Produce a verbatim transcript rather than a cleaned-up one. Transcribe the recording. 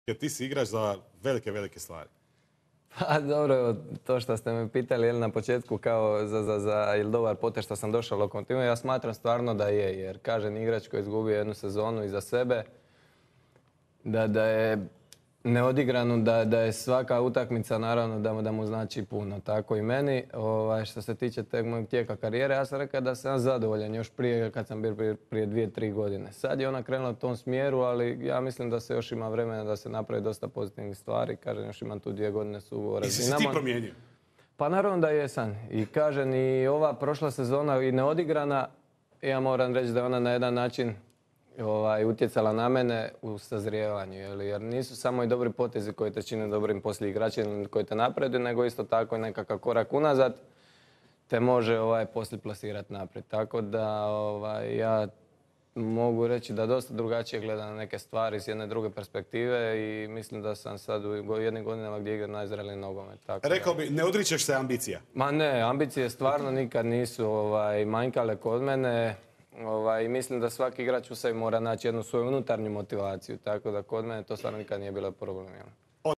jer ti si igrač za velike, velike stvari. Pa dobro, to što ste me pitali je na početku kao za, za, za ili dobar potez što sam došao u Lokomotivu, ja smatram stvarno da je, jer kažem igrač koji je izgubio jednu sezonu iza sebe, da, da je neodigranu, da, da je svaka utakmica naravno da mu, da mu znači puno. Tako i meni. Ovaj, što se tiče teg mojeg tijeka karijere, ja sam rekao da sam zadovoljan još prije kad sam bio prije, prije dvije, tri godine. Sad je ona krenula u tom smjeru, ali ja mislim da se još ima vremena da se napravi dosta pozitivnih stvari. Kažem, još imam tu dvije godine su ugovora. I si se ti promijenio? Pa naravno da jesam. I kažem, i ova prošla sezona i neodigrana, ja moram reći da je ona na jedan način Ovaj, utjecala na mene u sazrijevanju, jer, jer nisu samo i dobri potezi koji te čine dobrim poslije igračima koji te napreduju, nego isto tako i nekakav korak unazad te može ovaj, poslije plasirati naprijed. Tako da ovaj, ja mogu reći da dosta drugačije gledam na neke stvari s jedne druge perspektive i mislim da sam sad u jednim godinama gdje igram najzreliji nogomet. Tako Rekao da... bi, ne odričeš se ambicija? Ma ne, ambicije stvarno nikad nisu ovaj, manjkale kod mene. Ovaj, mislim da svaki igrač u sebi mora naći jednu svoju unutarnju motivaciju, tako da kod mene to stvarno nikad nije bilo problem.